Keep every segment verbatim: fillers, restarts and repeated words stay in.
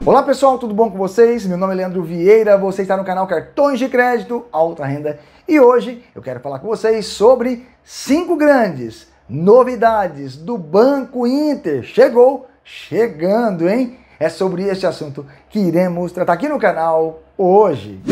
Olá pessoal, tudo bom com vocês? Meu nome é Leandro Vieira, você está no canal Cartões de Crédito Alta Renda e hoje eu quero falar com vocês sobre cinco grandes novidades do Banco Inter. Chegou, chegando, hein? É sobre este assunto que iremos tratar aqui no canal hoje.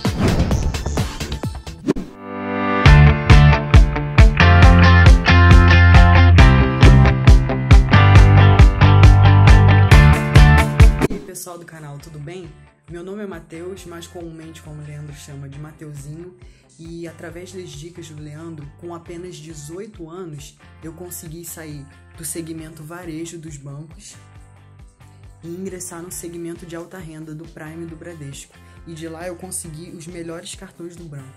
Pessoal do canal, tudo bem? Meu nome é Matheus, mais comumente como o Leandro chama de Mateuzinho, e através das dicas do Leandro, com apenas dezoito anos, eu consegui sair do segmento varejo dos bancos e ingressar no segmento de alta renda do Prime do Bradesco, e de lá eu consegui os melhores cartões do banco.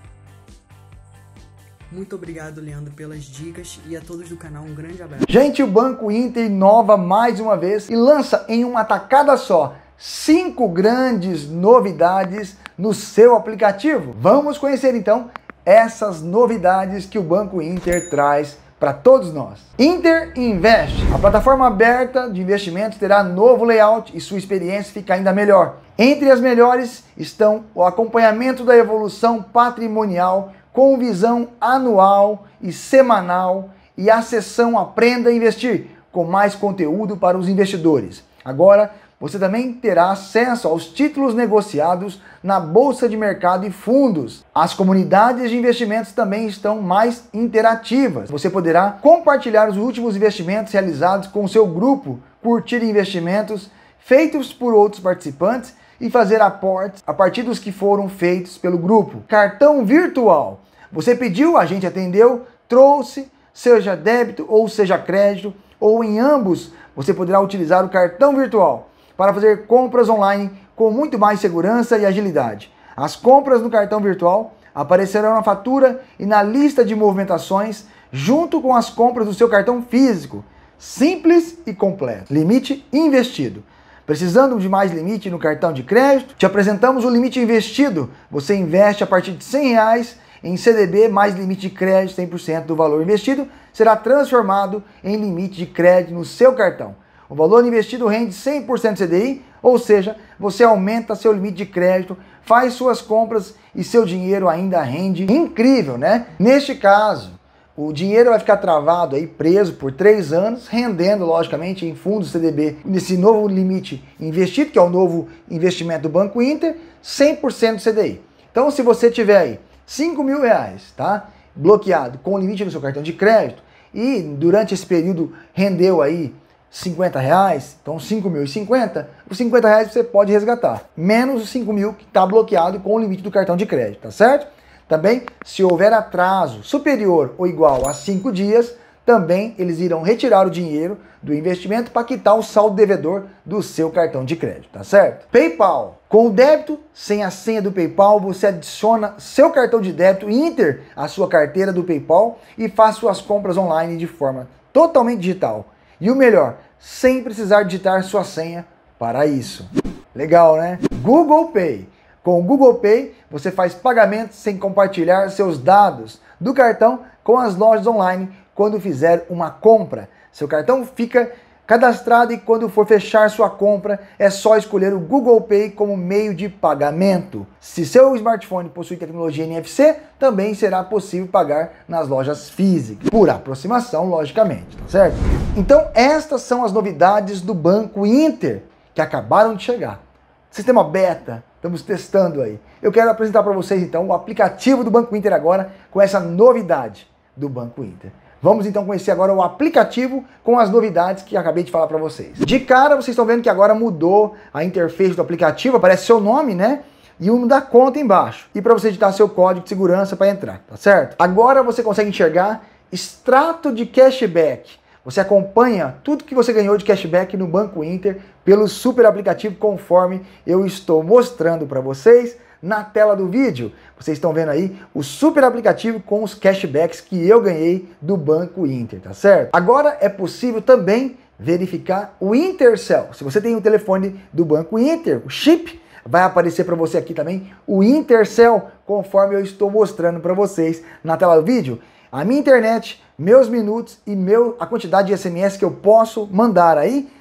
Muito obrigado, Leandro, pelas dicas, e a todos do canal um grande abraço. Gente, o Banco Inter inova mais uma vez e lança em uma tacada só cinco grandes novidades no seu aplicativo. Vamos conhecer então essas novidades que o Banco Inter traz para todos nós. Inter Invest, a plataforma aberta de investimentos, terá novo layout e sua experiência fica ainda melhor. Entre as melhores estão o acompanhamento da evolução patrimonial com visão anual e semanal e a seção Aprenda a Investir, com mais conteúdo para os investidores. Agora, você também terá acesso aos títulos negociados na Bolsa de Mercado e fundos. As comunidades de investimentos também estão mais interativas. Você poderá compartilhar os últimos investimentos realizados com o seu grupo, curtir investimentos feitos por outros participantes e fazer aportes a partir dos que foram feitos pelo grupo. Cartão virtual. Você pediu, a gente atendeu, trouxe, seja débito ou seja crédito, ou em ambos, você poderá utilizar o cartão virtual para fazer compras online com muito mais segurança e agilidade. As compras no cartão virtual aparecerão na fatura e na lista de movimentações junto com as compras do seu cartão físico. Simples e completo. Limite investido. Precisando de mais limite no cartão de crédito? Te apresentamos o limite investido. Você investe a partir de cem reais em C D B mais limite de crédito, cem por cento do valor investido será transformado em limite de crédito no seu cartão. O valor investido rende cem por cento C D I, ou seja, você aumenta seu limite de crédito, faz suas compras e seu dinheiro ainda rende. Incrível, né? Neste caso, o dinheiro vai ficar travado aí, preso por três anos, rendendo, logicamente, em fundos C D B, nesse novo limite investido, que é o novo investimento do Banco Inter, cem por cento C D I. Então, se você tiver aí cinco mil reais, tá? Bloqueado com o limite no seu cartão de crédito, e durante esse período rendeu aí cinquenta reais, então cinco mil e cinquenta, os cinquenta reais você pode resgatar, menos os cinco mil que está bloqueado com o limite do cartão de crédito, tá certo? Também, se houver atraso superior ou igual a cinco dias, também eles irão retirar o dinheiro do investimento para quitar o saldo devedor do seu cartão de crédito, tá certo? PayPal. Com o débito, sem a senha do PayPal, você adiciona seu cartão de débito Inter à sua carteira do PayPal e faz suas compras online de forma totalmente digital. E o melhor, sem precisar digitar sua senha para isso. Legal, né? Google Pay. Com o Google Pay, você faz pagamentos sem compartilhar seus dados do cartão com as lojas online quando fizer uma compra. Seu cartão fica cadastrado e quando for fechar sua compra, é só escolher o Google Pay como meio de pagamento. Se seu smartphone possui tecnologia N F C, também será possível pagar nas lojas físicas, por aproximação, logicamente, tá certo? Então, estas são as novidades do Banco Inter, que acabaram de chegar. Sistema beta, estamos testando aí. Eu quero apresentar para vocês, então, o aplicativo do Banco Inter agora, com essa novidade do Banco Inter. Vamos então conhecer agora o aplicativo com as novidades que acabei de falar para vocês. De cara, vocês estão vendo que agora mudou a interface do aplicativo, aparece seu nome, né? E o da conta embaixo. E para você digitar seu código de segurança para entrar, tá certo? Agora você consegue enxergar extrato de cashback. Você acompanha tudo que você ganhou de cashback no Banco Inter pelo super aplicativo, conforme eu estou mostrando para vocês na tela do vídeo. Vocês estão vendo aí o super aplicativo com os cashbacks que eu ganhei do Banco Inter, tá certo? Agora é possível também verificar o Intercell. Se você tem o telefone do Banco Inter, o chip, vai aparecer para você aqui também o Intercell, conforme eu estou mostrando para vocês na tela do vídeo. A minha internet, meus minutos e meu, a quantidade de S M S que eu posso mandar aí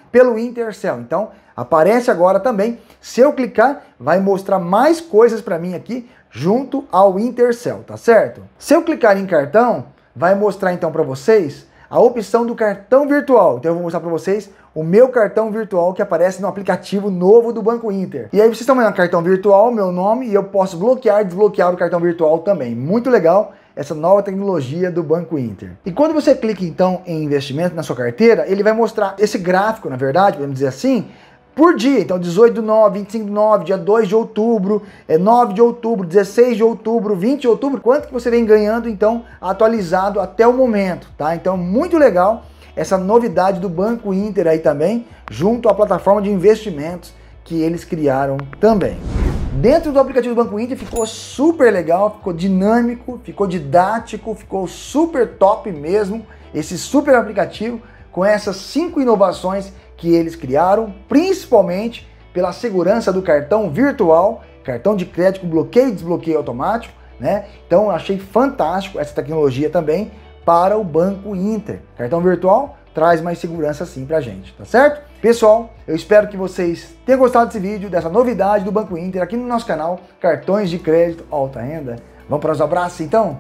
pelo Intercell. Então, aparece agora também. Se eu clicar, vai mostrar mais coisas para mim aqui junto ao Intercell, tá certo? Se eu clicar em cartão, vai mostrar então para vocês a opção do cartão virtual. Então eu vou mostrar para vocês o meu cartão virtual que aparece no aplicativo novo do Banco Inter. E aí vocês estão vendo o cartão virtual, meu nome, e eu posso bloquear e desbloquear o cartão virtual também. Muito legal essa nova tecnologia do Banco Inter. E quando você clica então em investimento na sua carteira, ele vai mostrar esse gráfico, na verdade, podemos dizer assim, por dia. Então dezoito do nove, vinte e cinco do nove, dia dois de outubro, é nove de outubro, dezesseis de outubro, vinte de outubro, quanto que você vem ganhando então atualizado até o momento, tá? Então muito legal essa novidade do Banco Inter aí também, junto à plataforma de investimentos que eles criaram também. Dentro do aplicativo do Banco Inter ficou super legal, ficou dinâmico, ficou didático, ficou super top mesmo, esse super aplicativo com essas cinco inovações que eles criaram, principalmente pela segurança do cartão virtual, cartão de crédito com bloqueio e desbloqueio automático, né? Então eu achei fantástico essa tecnologia também para o Banco Inter. Cartão virtual traz mais segurança sim pra gente, tá certo? Pessoal, eu espero que vocês tenham gostado desse vídeo, dessa novidade do Banco Inter aqui no nosso canal, cartões de crédito alta renda. Vamos para os abraços então?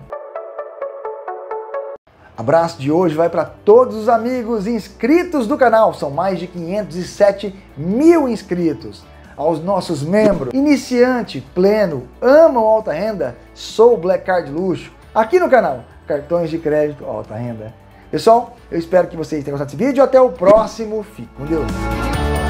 Abraço de hoje vai para todos os amigos inscritos do canal, são mais de quinhentos e sete mil inscritos. Aos nossos membros, iniciante, pleno, amam alta renda, sou Black Card Luxo, aqui no canal, cartões de crédito alta renda. Pessoal, eu espero que vocês tenham gostado desse vídeo, até o próximo, fique com Deus.